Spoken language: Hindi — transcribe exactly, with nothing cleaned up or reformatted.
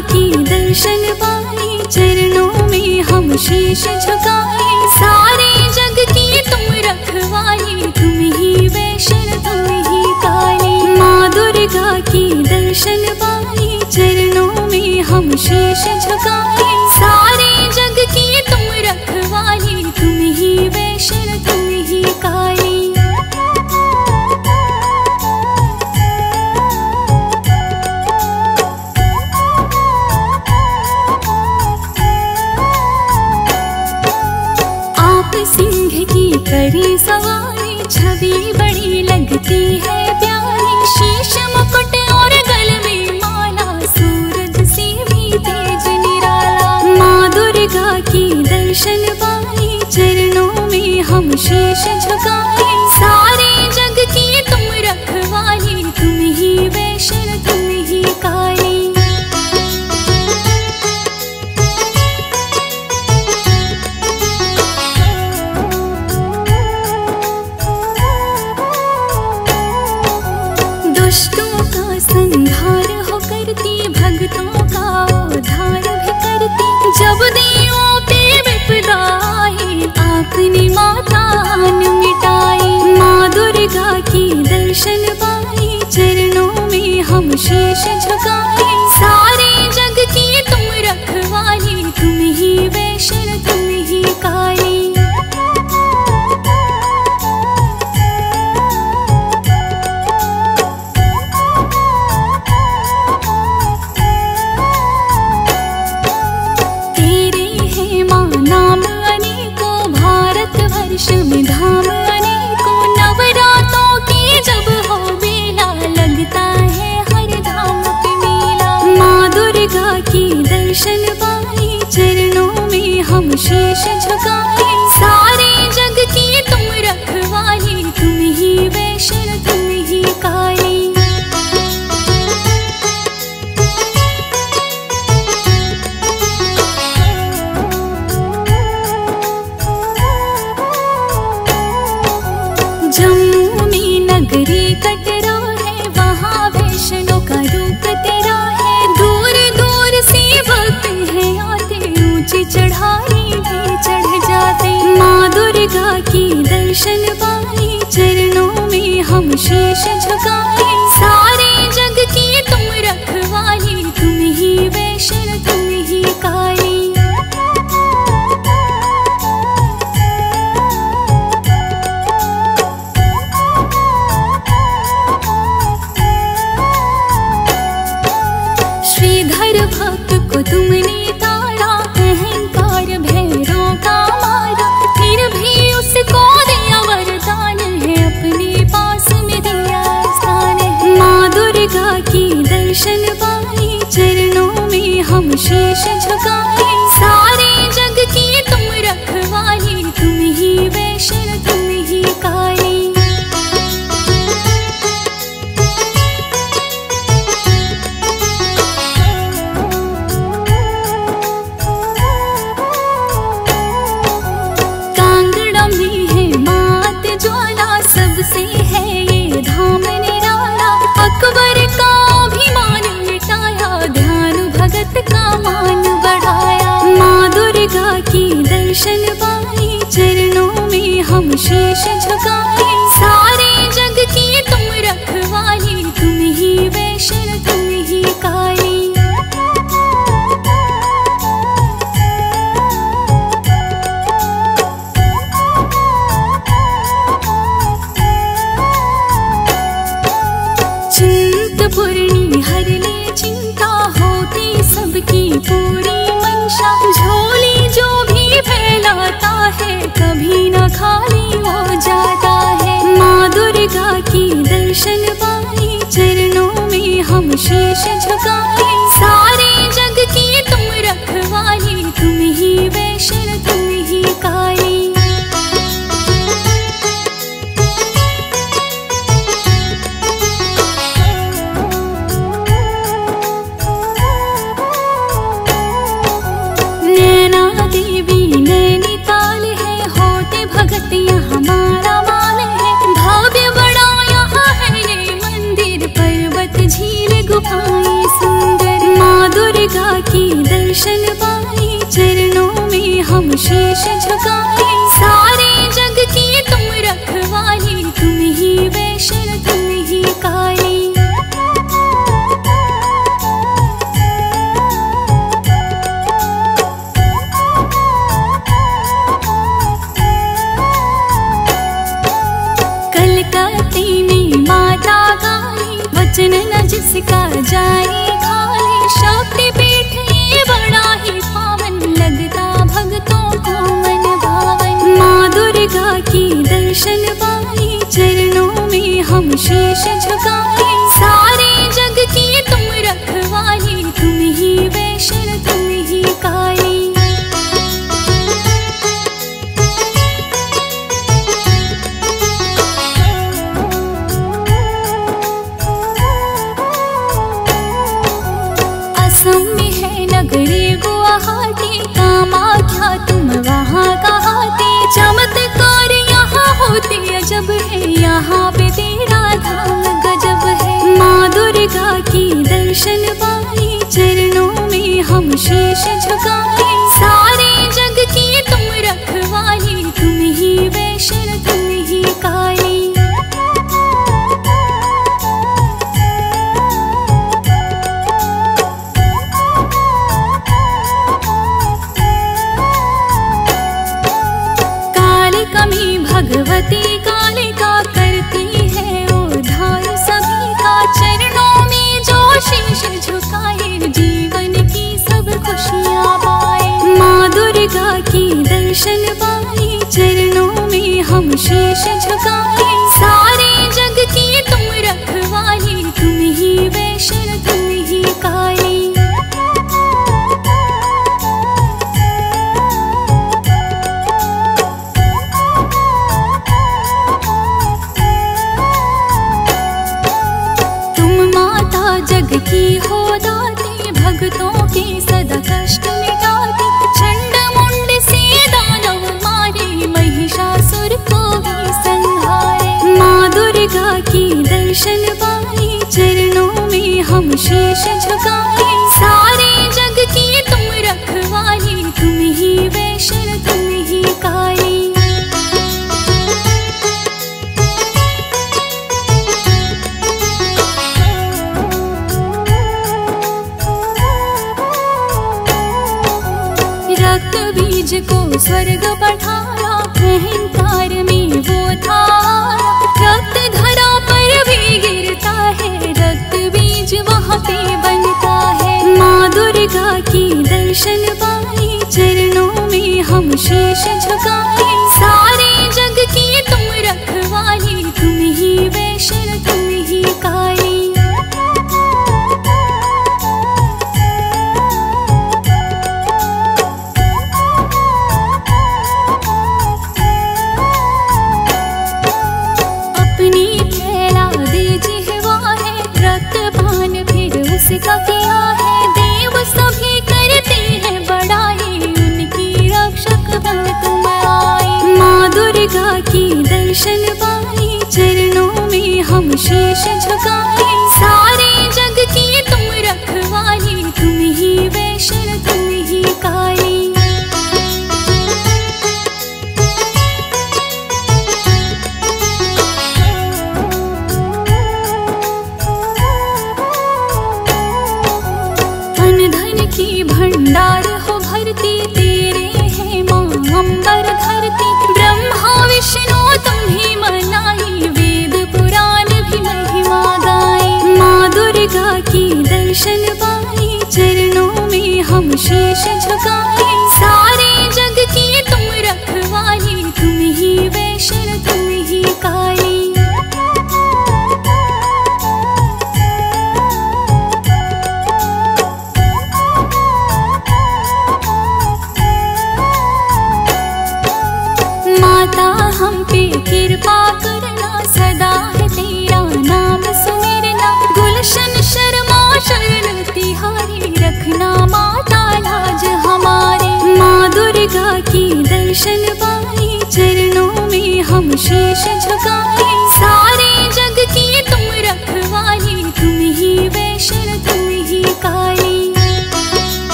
की दर्शन पाए, चरणों में हम शीश झुकाए। सारे जग की तुम रखवाली, तुम ही वैष्णो तुम ही काली। माँ दुर्गा की दर्शन पाए, चरणों में हम शीश झुकाए। सारे जग की तुम रखवाली, तुम ही वैष्णो तुम ही काली। सिंह की करी सवारी, छवि बड़ी लगती है प्यारी। शीश मुकुट और गल में माला, सूरज से भी तेज निराला। माँ दुर्गा की दर्शन पाए, चरणों में हम शीश झुकाए। सारे जग की तुम रखवाली, तुम ही वैष्णो तुम ही काली। दुष्टों का संहार हो करती, भक्तों का उद्धार भी करती। जब देवों पे विपदा आई, आपने माता न मिटाई। माँ दुर्गा की दर्शन पाए, चरणों में हम शीश झुकाए। सारे जग की तुम रखवाली, तुम ही वैष्णो तुम ही काली। वर्ष में धाम अनेकों, नवरातों की जब हो बेला, लगता है हर धाम पे मेला। माँ दुर्गा की दर्शन पाए, चरणों में हम शीश झुकाए। सारे जग की तुम रखवाली, तुम ही वैष्णो तुम ही काली। जम्मू में नगरी कटरा है, वहाँ वैष्णो का रूप तेरा है। दूर दूर से भक्त हैं आते, ऊंची चढ़ाई भी चढ़ जाते। माँ दुर्गा की दर्शन पाए, चरणों में हम शीश झुकाए। सारे जग की तुम रखवाली, तुम ही वैष्णो तुम ही काली। श्रीधर भक्त को तुमने तारा, अहंकार भैरों का मारा। फिर भी उसको दिया वरदान है, अपने पास में दिया स्थान है। माँ दुर्गा की दर्शन पाए, चरणों में हम शीश झुकाए। सारे जग की तुम रखवाली, तुम ही वैष्णो तुम ही काली। सबसे है ये धाम निराला, अकबर का अभिमान मिटाया, ध्यान भगत का मान बढ़ाया। माँ दुर्गा की दर्शन पाए, चरणों में हम शीश झुकाए। सारे जग की तुम रखवाली, तुम ही वैष्णो तुम ही काली। चिंतपूर्णी हर ले चिंता, होती सबकी पूरी मंशा। झोली जो भी फैलाता है, कभी न खाली हो जाता है। माँ दुर्गा की दर्शन पाए, चरणों में हम शीश झुकाए। सारे जग की तुम रखवाली, तुम ही वैष्णो तुम ही काली। नैनीताल है, होते भगत यहाँ हमारा माल है। भव्य बड़ा यहाँ है ये मंदिर, पर्वत झील गुफाएं सुंदर। की दर्शन पाए, चरणों में हम शीश झुकाए। सारे जग की तुम रखवाली, तुम ही वैष्णव तुम ही काली। कलकत्ते में माता काली, वचन न जिसका जाए खाली। शक्ति पीठ ये बड़ा ही पावन, लगता भक्तों को मन भावन। माँ दुर्गा की दर्शन पाए, चरणों में हम शीश झुकाए। सारे जग की तुम रखवाली, तुम ही वैष्णव तुम ही काली। असम में है नगरी गुवाहाटी, कामाख्या तुम वहाँ कहाती। चमत्कार यहाँ होते अजब है, यहाँ पे तेरा धाम गजब है। माँ दुर्गा की दर्शन पाए, चरणों में हम शीश झुकाए। सारे जग की तुम रखवाली, तुम ही वैष्णव तुम ही काली। कमी भगवती कालिका, करती है उद्धार सभी का। चरणों में जो शीश झुकाए, जीवन की सब खुशियाँ पाए। माँ दुर्गा की दर्शन पाए, चरणों में हम शीश झुकाए। सारे जग की तुम रखवाली, तुम ही वैष्णव तुम ही काली। जग की हो दाती, भक्तों के सदा कष्ट मिटाती। चंड मुंड से दानव मारे, महिषासुर को भी संहारे। माँ दुर्गा की दर्शन पाए, चरणों में हम शीश झुकाए। सारे जग की तुम रखवाली, तुम ही वैष्णव तुम ही काली। रक्त बीज को स्वर्ग पठाया, अहंकार में वो था। रक्त धरा पर भी गिरता है, रक्त बीज वहाँ पे बनता है। माँ दुर्गा की दर्शन पाए, चरणों में हम शीश झुकाए। सारे जग की तुम रखवाली, तुम ही वैष्णव तुम ही काली। उसका किया है देव, सभी करते हैं बड़ाई। उनकी रक्षक बन तुम आए। माँ दुर्गा की दर्शन पाए, चरणों में हम शीश झुकाए। सारे जग की तुम रखवाली, तुम ही वैष्णव तुम ही काली। की भंडार हो भरती, तेरे है माँ अंबर धरती। ब्रह्मा विष्णु तुम्हें मनाई, वेद पुराण भी महिमा गाए। माँ दुर्गा की दर्शन पाए, चरणों में हम शीश झुकाए। सारे जग की तुम रखवाली, तुम ही वैष्णव तुम ही काली। माता हम पे कृपा करना, सदा है तेरा नाम सुमिरना। गुलशन शर्मा शरण तिहारी, रखना माता लाज हमारे। माँ दुर्गा की दर्शन पाए, चरणों में हम शीश झुकाए।